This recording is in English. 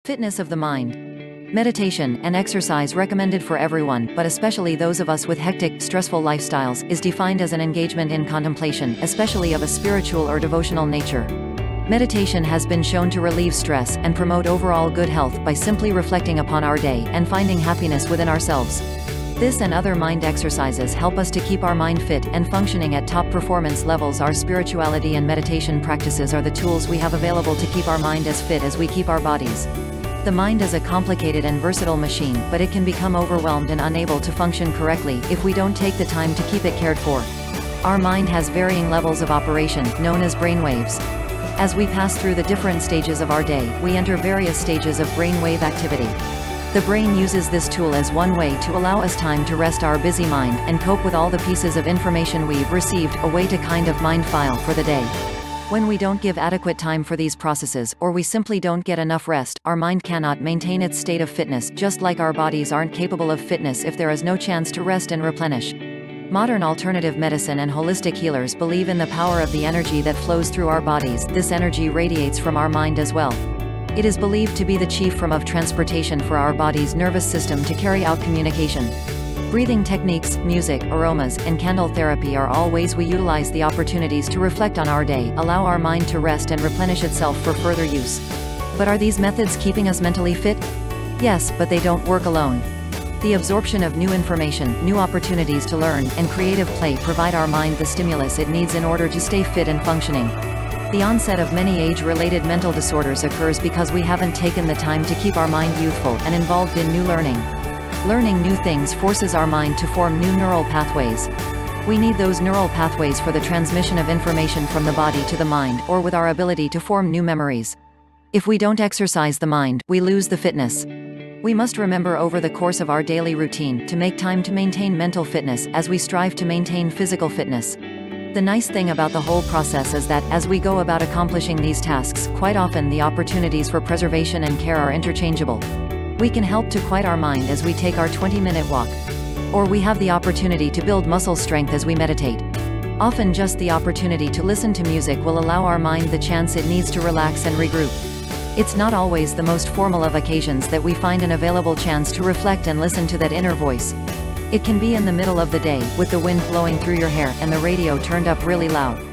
Fitness of the mind. Meditation and exercise recommended for everyone, but especially those of us with hectic, stressful lifestyles, is defined as an engagement in contemplation, especially of a spiritual or devotional nature. Meditation has been shown to relieve stress and promote overall good health by simply reflecting upon our day and finding happiness within ourselves. This and other mind exercises help us to keep our mind fit and functioning at top performance levels. Our spirituality and meditation practices are the tools we have available to keep our mind as fit as we keep our bodies. The mind is a complicated and versatile machine, but it can become overwhelmed and unable to function correctly if we don't take the time to keep it cared for. Our mind has varying levels of operation, known as brainwaves. As we pass through the different stages of our day, we enter various stages of brainwave activity. The brain uses this tool as one way to allow us time to rest our busy mind and cope with all the pieces of information we've received, a way to kind of mind file for the day. When we don't give adequate time for these processes, or we simply don't get enough rest, our mind cannot maintain its state of fitness, just like our bodies aren't capable of fitness if there is no chance to rest and replenish. Modern alternative medicine and holistic healers believe in the power of the energy that flows through our bodies. This energy radiates from our mind as well. It is believed to be the chief form of transportation for our body's nervous system to carry out communication. Breathing techniques, music, aromas, and candle therapy are all ways we utilize the opportunities to reflect on our day, allow our mind to rest and replenish itself for further use. But are these methods keeping us mentally fit? Yes, but they don't work alone. The absorption of new information, new opportunities to learn, and creative play provide our mind the stimulus it needs in order to stay fit and functioning. The onset of many age-related mental disorders occurs because we haven't taken the time to keep our mind youthful and involved in new learning. Learning new things forces our mind to form new neural pathways. We need those neural pathways for the transmission of information from the body to the mind, or with our ability to form new memories. If we don't exercise the mind, we lose the fitness. We must remember over the course of our daily routine to make time to maintain mental fitness as we strive to maintain physical fitness. The nice thing about the whole process is that, as we go about accomplishing these tasks, quite often the opportunities for preservation and care are interchangeable. We can help to quiet our mind as we take our 20-minute walk. Or we have the opportunity to build muscle strength as we meditate. Often just the opportunity to listen to music will allow our mind the chance it needs to relax and regroup. It's not always the most formal of occasions that we find an available chance to reflect and listen to that inner voice. It can be in the middle of the day, with the wind blowing through your hair and the radio turned up really loud.